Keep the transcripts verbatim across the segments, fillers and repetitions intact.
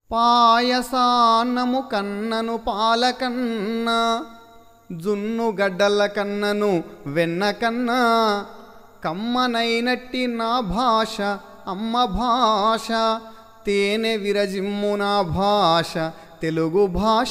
పాయసాన్నము కన్నను పాలకన్న జున్ను గడ్డల కన్నను వెన్న కన్నా కమ్మనైనట్టి నా భాష అమ్మ భాష తేనె విరజిమ్ము నా భాష తెలుగు భాష.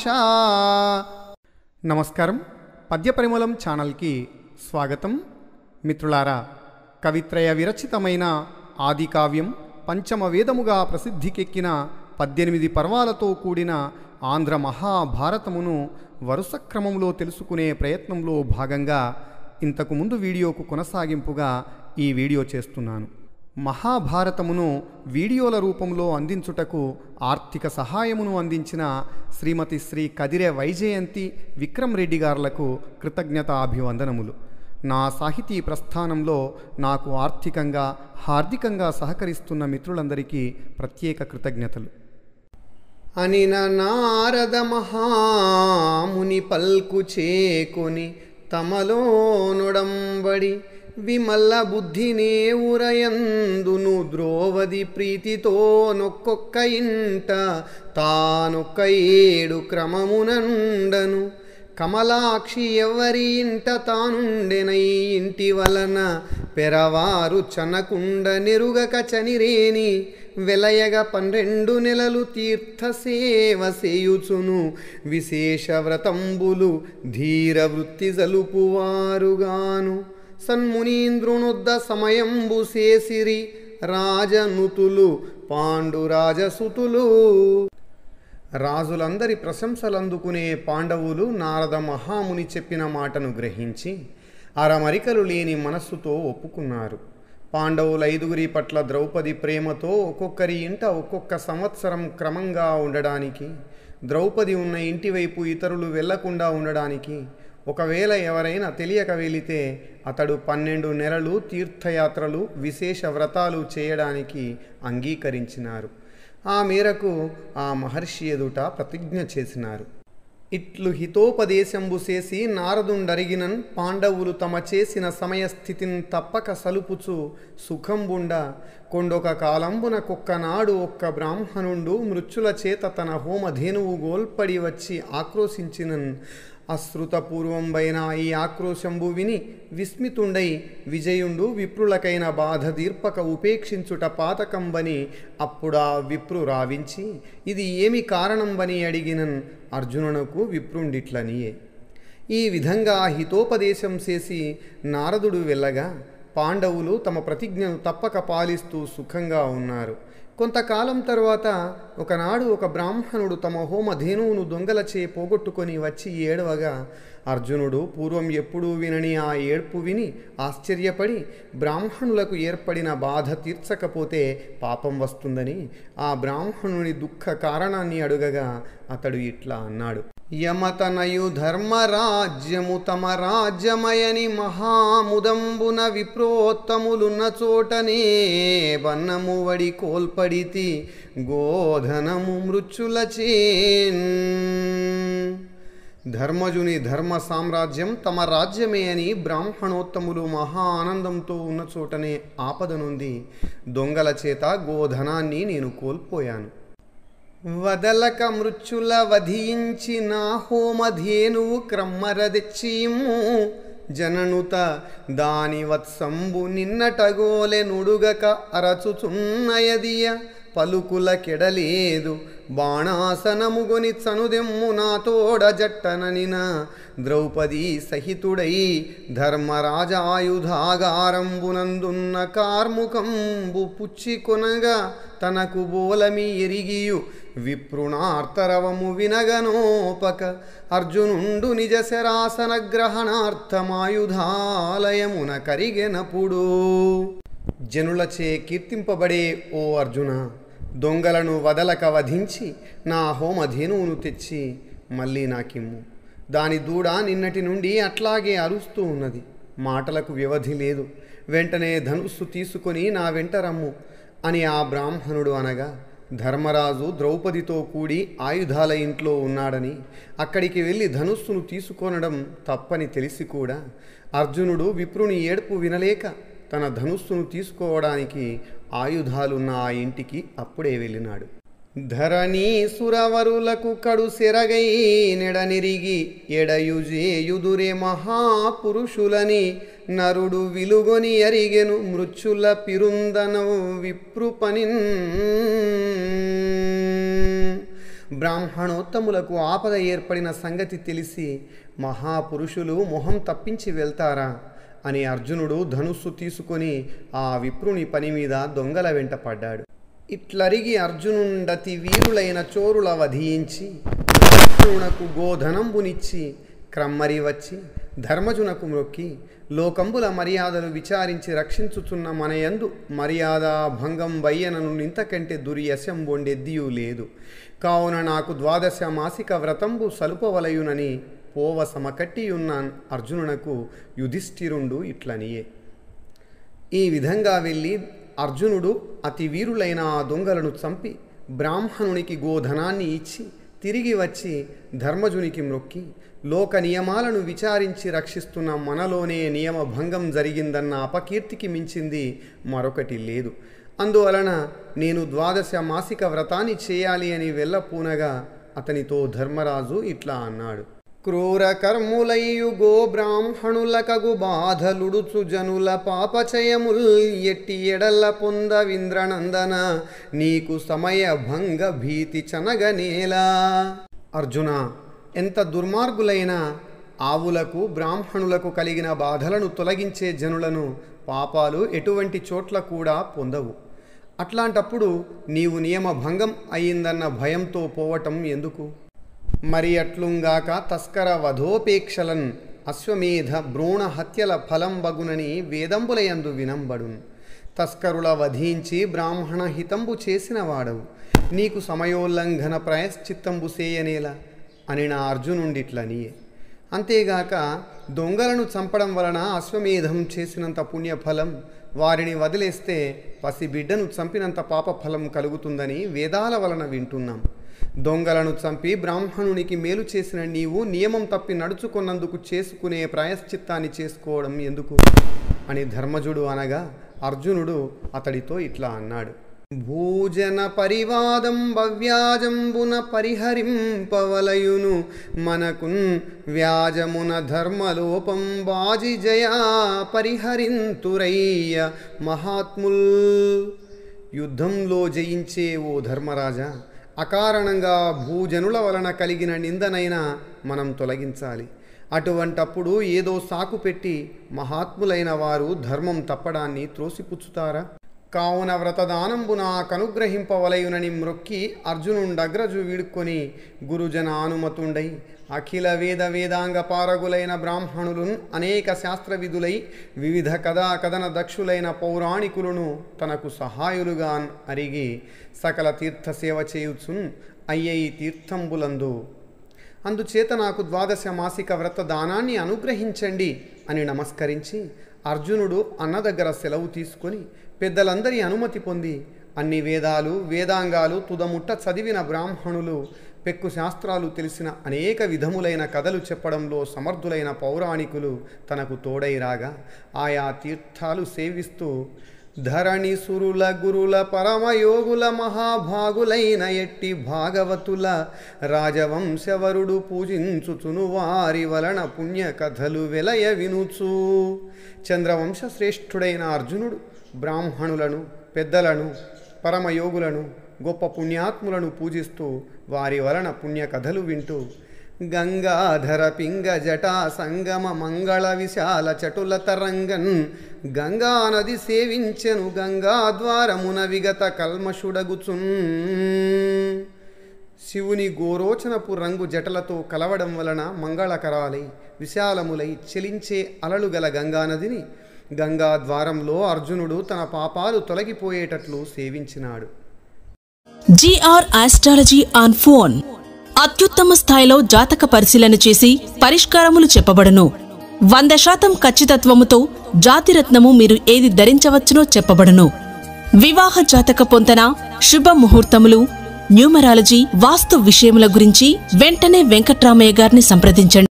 నమస్కారం, పద్యపరిమళం ఛానల్కి స్వాగతం. మిత్రులారా, కవిత్రయ విరచితమైన ఆదికావ్యం పంచమ వేదముగా ప్రసిద్ధికెక్కిన పద్దెనిమిది పర్వాలతో కూడిన ఆంధ్ర మహాభారతమును వరుస క్రమంలో తెలుసుకునే ప్రయత్నంలో భాగంగా ఇంతకుముందు వీడియోకు కొనసాగింపుగా ఈ వీడియో చేస్తున్నాను. మహాభారతమును వీడియోల రూపంలో అందించుటకు ఆర్థిక సహాయమును అందించిన శ్రీమతి శ్రీ కదిరె వైజయంతి విక్రమ్ రెడ్డి గారులకు కృతజ్ఞతాభివందనములు. నా సాహితీ ప్రస్థానంలో నాకు ఆర్థికంగా హార్దికంగా సహకరిస్తున్న మిత్రులందరికీ ప్రత్యేక కృతజ్ఞతలు. అనిన నారద మహాముని పల్కు చేకొని తమలో నొడంబడి విమల్ల బుద్ధినే ఉరయందును ద్రోవది ప్రీతితో నొక్కొక్క ఇంట తానొక్క ఏడు క్రమమునండను కమలాక్షి ఎవరి ఇంట తానుండెనై ఇంటి వలన పెరవారు చనకుండ నెరుగక చనిరేని వెలయగ పన్నెండు నెలలు తీర్థసేవ సేయుచును విశేష వ్రతంబులు ధీర వృత్తి జలుపువారుగాను సన్మునీంద్రునొద్ద సమయంబు సేసిరి రాజనుతులు పాండురాజసుతులు. రాజులందరి ప్రశంసలందుకునే పాండవులు నారద మహాముని చెప్పిన మాటను గ్రహించి అరమరికలు లేని మనస్సుతో ఒప్పుకున్నారు. పాండవుల ఐదుగురి పట్ల ద్రౌపది ప్రేమతో ఒక్కొక్కరి ఇంట ఒక్కొక్క సంవత్సరం క్రమంగా ఉండడానికి, ద్రౌపది ఉన్న ఇంటి వైపు ఇతరులు వెళ్లకుండా ఉండడానికి, ఒకవేళ ఎవరైనా తెలియక వెళితే అతడు పన్నెండు నెలలు తీర్థయాత్రలు విశేష వ్రతాలు చేయడానికి అంగీకరించినారు. ఆ మేరకు ఆ మహర్షి ఎదుట ప్రతిజ్ఞ చేసినారు. ఇట్లు హితోపదేశంబు చేసి నారదుండరిగినన్ పాండవులు తమ చేసిన సమయస్థితిని తప్పక సలుపుచు సుఖంబుండ కొండొక కాలంబున కొక్కనాడు ఒక్క బ్రాహ్మణుండు మృత్యుల చేత తన హోమధేనువు గోల్పడి వచ్చి ఆక్రోశించినన్. అశ్రుతపూర్వంబైన ఈ ఆక్రోశంబు విని విస్మితుండై విజయుండు విప్రులకైన బాధ దీర్పక ఉపేక్షించుట పాతకంబని అప్పుడా విప్రు రావించి ఇది ఏమి కారణంబని అడిగినన్ అర్జునునకు విప్రుండిట్లనియే. ఈ విధంగా హితోపదేశం చేసి నారదుడు వెళ్ళగా పాండవులు తమ ప్రతిజ్ఞను తప్పక పాలిస్తూ సుఖంగా ఉన్నారు. కొంతకాలం తర్వాత ఒకనాడు ఒక బ్రాహ్మణుడు తమ హోమధేనువును దొంగలచే పోగొట్టుకొని వచ్చి ఏడవగా అర్జునుడు పూర్వం ఎప్పుడూ వినని ఆ ఏడ్పు విని ఆశ్చర్యపడి బ్రాహ్మణులకు ఏర్పడిన బాధ తీర్చకపోతే పాపం వస్తుందని ఆ బ్రాహ్మణుని దుఃఖ కారణాన్ని అడుగగా అతడు ఇట్లా అన్నాడు. యమతనయు ధర్మరాజ్యము తమ రాజ్యమయని మహాముదంబున విప్రోత్తములున్న చోటనే వన్నము వడి కోల్పడితి గోధనము మృత్యులచేన్. ధర్మజుని ధర్మ సామ్రాజ్యం తమ రాజ్యమే అని బ్రాహ్మణోత్తములు మహా ఆనందంతో ఉన్న చోటనే ఆపద నుండి దొంగల చేత గోధనాన్ని నేను కోల్పోయాను. వదలక మృత్యుల వధించి నా హోమధేనువు క్రమ్మరదెచ్చిము జననుత దాని వత్సంబు నిన్నటగోలె నుడుగక అరచుచున్నయదియ పలుకుల కెడలేదు బాణాసనముగొని చనుదెమ్ము నా తోడ జట్టననిన ద్రౌపదీ సహితుడై ధర్మరాజాయుధాగారంబునందున్న కార్ముకంబు పుచ్చికొనగా తనకు బోలమి ఎరిగియు విప్రుణార్తరవము వినగనోపక అర్జునుండు నిజ శరాసన గ్రహణార్థమాయుధాలయమున కరిగెనప్పుడు. జనులచే కీర్తింపబడే ఓ అర్జున, దొంగలను వదలక వధించి నా హోమధేనువును తెచ్చి మళ్ళీ నాకిమ్ము. దాని దూడ నిన్నటి నుండి అట్లాగే అరుస్తూ ఉన్నది. మాటలకు వ్యవధి లేదు. వెంటనే ధనుస్సు తీసుకొని నా వెంట రమ్ము అని ఆ బ్రాహ్మణుడు అనగా ధర్మరాజు ద్రౌపదితో కూడి ఆయుధాల ఇంట్లో ఉన్నాడని అక్కడికి వెళ్ళి ధనుస్సును తీసుకొనడం తప్పని తెలిసి కూడా అర్జునుడు విప్రుని ఏడ్పు వినలేక తన ధనుస్సును తీసుకోవడానికి ఆయుధాలున్న ఆ ఇంటికి అప్పుడే వెళ్ళినాడు. ధరణీ సురవరులకు కడు సెరగై నెడనిరిగి ఎడయుజేయుదురే మహాపురుషులని నరుడు విలుగొని అరిగెను మృచ్చుల పిరుందనవు విప్రుపనిన్. బ్రాహ్మణోత్తములకు ఆపద ఏర్పడిన సంగతి తెలిసి మహాపురుషులు మొహం తప్పించి వెళ్తారా అని అర్జునుడు ధనుస్సు తీసుకొని ఆ విప్రుని పని మీద దొంగల వెంట పడ్డాడు. ఇట్లరిగి అర్జునుండతి వీరులైన చోరుల వధించి విప్రునకు గోధనంబునిచ్చి క్రమ్మరి వచ్చి ధర్మజునకు మ్రొక్కి లోకంబుల మర్యాదలు విచారించి రక్షించుచున్న మనయందు మర్యాద భంగం వయ్యనను ఇంతకంటే దుర్యశంబొండెద్దియూ లేదు. కావున నాకు ద్వాదశ మాసిక వ్రతంబు సలుపవలయునని పోవ సమకట్టియున్నాన్ అర్జునునకు యుధిష్ఠిరుండు ఇట్లనియే. ఈ విధంగా వెళ్ళి అర్జునుడు అతి వీరులైన ఆ దొంగలను చంపి బ్రాహ్మణునికి గోధనాన్ని ఇచ్చి తిరిగి వచ్చి ధర్మజునికి మ్రొక్కి లోక నియమాలను విచారించి రక్షిస్తున్న మనలోనే నియమ భంగం జరిగిందన్న అపకీర్తికి మించింది మరొకటి లేదు. అందువలన నేను ద్వాదశ మాసిక వ్రతాన్ని చేయాలి అని వెళ్ళపూనగా అతనితో ధర్మరాజు ఇట్లా అన్నాడు. క్రూర కర్ములయ్యు గో బ్రాహ్మణులకగు బాధలుడుచు జనుల పాపచయముల్ ఎట్టి ఎడల్ల పొంద వింద్రనందన నీకు సమయ భంగ భీతి చనగనేలా. అర్జున, ఎంత దుర్మార్గులైన ఆవులకు బ్రాహ్మణులకు కలిగిన బాధలను తొలగించే జనులను పాపాలు ఎటువంటి చోట్ల కూడా పొందవు. అట్లాంటప్పుడు నీవు నియమ భంగం అయిందన్న భయంతో పోవటం ఎందుకు? మరి అట్లుంగాక తస్కర వధోపేక్షలన్ అశ్వమేధ భ్రూణ హత్యల ఫలం బగునని వేదంబులయందు వినంబడున్. తస్కరుల వధించి బ్రాహ్మణ హితంబు చేసిన వాడవు, నీకు సమయోల్లంఘన ప్రాయశ్చిత్తంబు సేయనేలా అని నా అర్జునుండిట్లనియే. అంతేగాక దొంగలను చంపడం వలన అశ్వమేధం చేసినంత పుణ్యఫలం, వారిని వదిలేస్తే పసిబిడ్డను చంపినంత పాపఫలం కలుగుతుందని వేదాల వలన వింటున్నాం. దొంగలను చంపి బ్రాహ్మణునికి మేలు చేసిన నీవు నియమం తప్పి నడుచుకున్నందుకు చేసుకునే ప్రాయశ్చిత్తాన్ని చేసుకోవడం ఎందుకు అని ధర్మజుడు అనగా అర్జునుడు అతడితో ఇట్లా అన్నాడు. భూజన పరివాదం భవ్యాజంబున పరిహరింపవలయును మనకున్ వ్యాజమున ధర్మలోపం బాజి జయా పరిహరింతురయ్య మహాత్ముల్. యుద్ధంలో జయించే ఓ ధర్మరాజా, అకారణంగా భూజనుల వలన కలిగిన నిందనైనా మనం తొలగించాలి. అటువంటప్పుడు ఏదో సాకు పెట్టి మహాత్ములైన వారు ధర్మం తప్పడాన్ని త్రోసిపుచ్చుతారా? కావున వ్రతదానంబున కనుగ్రహింపవలయునని మ్రొక్కి అర్జునుండగ్రజు వీడుకొని గురుజన అనుమతుండై అఖిల వేద వేదాంగ పారగులైన బ్రాహ్మణులున్ అనేక శాస్త్రవిధులై వివిధ కథా కథన దక్షులైన పౌరాణికులను తనకు సహాయులుగా అరిగి సకల తీర్థసేవ చేయుచున్ అయ్యయి తీర్థంబులందు. అందుచేత నాకు ద్వాదశ మాసిక వ్రత దానాన్ని అనుగ్రహించండి అని నమస్కరించి అర్జునుడు అన్న దగ్గర సెలవు తీసుకొని పెద్దలందరి అనుమతి పొంది అన్ని వేదాలు వేదాంగాలు తుదముట్ట చదివిన బ్రాహ్మణులు, పెక్కు శాస్త్రాలు తెలిసిన అనేక విధములైన కథలు చెప్పడంలో సమర్థులైన పౌరాణికులు తనకు తోడై రాగా ఆయా తీర్థాలు సేవిస్తూ ధరణి సురుల గురుల పరమయోగుల మహాభాగులైన ఎట్టి భాగవతుల రాజవంశవరుడు పూజించుచును వారి వలన పుణ్య కథలు వెలయ వినుచు. చంద్రవంశ శ్రేష్ఠుడైన అర్జునుడు బ్రాహ్మణులను, పెద్దలను, పరమయోగులను, గొప్ప పుణ్యాత్ములను పూజిస్తూ వారి వలన పుణ్య కథలు వింటూ గంగాధర పింగ జటా సంగమ మంగళ విశాల చటుల తరంగన్ గంగా నది సేవించెను గంగాద్వారమున విగత కల్మషుడగుచున్. శివుని గోరోచనపు రంగు జటలతో కలవడం వలన మంగళకరాలై విశాలములై చెలించే అలలు గల గంగానదిని గంగాద్వారంలో అర్జునుడు తన పాపాలు తొలగిపోయేటట్లు సేవించినాడు. G R astrology on phone. అత్యుత్తమ స్థాయిలో జాతక పరిశీలన చేసి పరిష్కారములు చెప్పబడును. వంద శాతం ఖచ్చితత్వముతో జాతిరత్నము మీరు ఏది ధరించవచ్చునో చెప్పబడును. వివాహ జాతక పొంతన, శుభ ముహూర్తములు, న్యూమరాలజీ, వాస్తు విషయముల గురించి వెంటనే వెంకట్రామయ్య గారిని సంప్రదించండి.